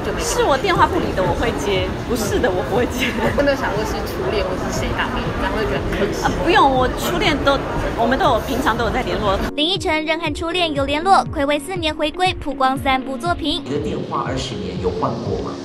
久没。 是我电话不理的我会接，不是的我不会接。 有没有想过是初恋或是谁打给你，然后会觉得很可惜？ 不用，我初恋我们都有平常都有在联络。 林依晨仍和初恋有联络，暌违4年回归，曝光3部作品。 你的电话20年有换过吗？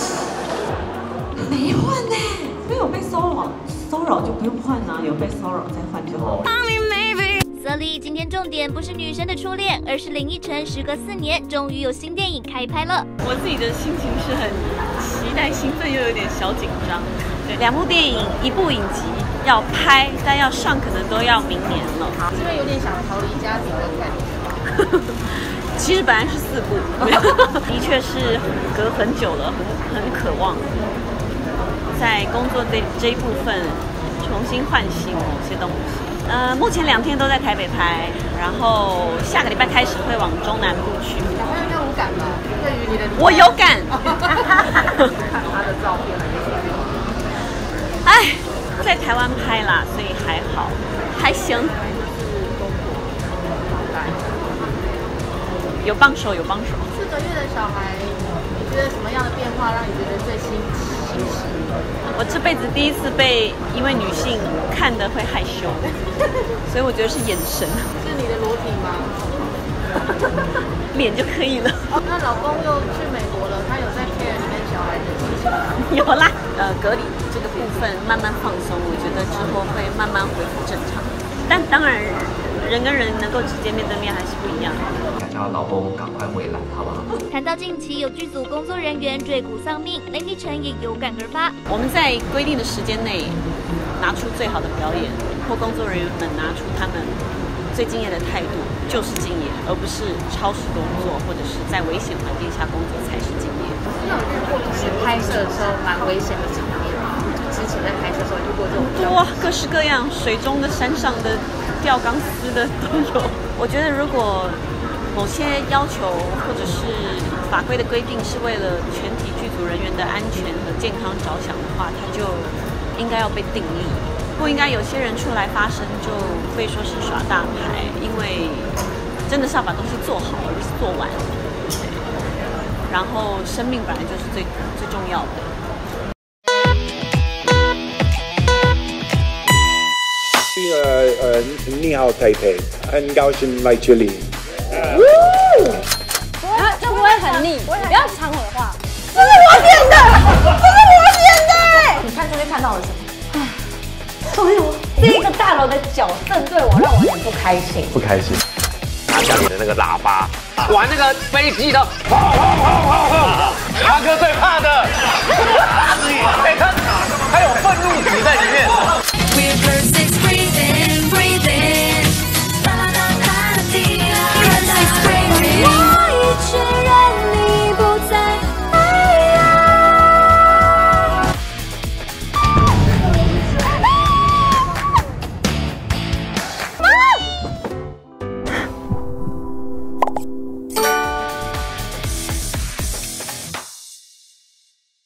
没换呢，没有被骚扰就不用换啊，有被骚扰再换就好。 所以今天重点不是女神的初恋，而是林依晨时隔4年，终于有新电影开拍了。 我自己的心情是很期待、兴奋，又有点小紧张。对，2部电影，1部影集要拍，但要上可能都要明年了。 是因为有点想逃离家庭的感觉。 其实本来是4部，的确是隔很久了，很渴望在工作这一部分重新唤醒某些东西。目前2天都在台北拍，然后下个礼拜开始会往中南部去。 小朋友应该无感吧？对于你的我有感。 看他的照片还是什么？ 哎，在台湾拍啦，所以还好，还行。有帮手，有帮手。 4个月的小孩，你觉得什么样的变化让你觉得最新奇？ 我这辈子第一次被一位女性看得会害羞，所以我觉得是眼神。 是你的裸体吗？ 脸就可以了。 那老公又去美国了，他有在 care 你跟小孩的事情吗？ 有啦，隔离这个部分慢慢放松，我觉得之后会慢慢恢复正常。但当然，人跟人能够直接面对面还是不一样。 叫老公赶快回来，好不好？ 谈到近期有剧组工作人员坠谷丧命，林依晨也有感而发。 我们在规定的时间内拿出最好的表演，或工作人员们拿出他们最敬业的态度，就是敬业，而不是超时工作或者是在危险环境下工作才是敬业。 那有遇过就是拍摄的时候蛮危险的场面吗？就之前在拍摄的时候遇过这种多各式各样，水中的、山上的、吊钢丝的都有。我觉得如果某些要求或者是法规的规定是为了全体剧组人员的安全和健康着想的话，它就应该要被订立，不应该有些人出来发声就被说是耍大牌，因为真的是要把东西做好而不是做完。对，然后生命本来就是最重要的。 你好，台北，很高兴来这里。 就不会很腻，不要抢我的话。 这是我点的，这是我点的。 你看这边看到了什么？哎呦，这个大楼的脚正对我，让我很不开心。 不开心。拿家里的那个喇叭，玩那个飞机的，轰轰轰轰轰。